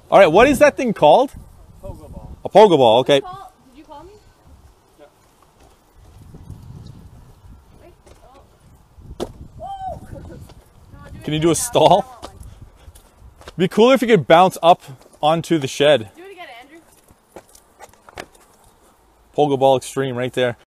All right, what is that thing called? Pogoball. A Pogoball, okay. Did you call me? Yeah. Wait. Oh. No, Can you do a stall? It'd be cooler if you could bounce up onto the shed. Do it again, Andrew. Pogoball Extreme right there.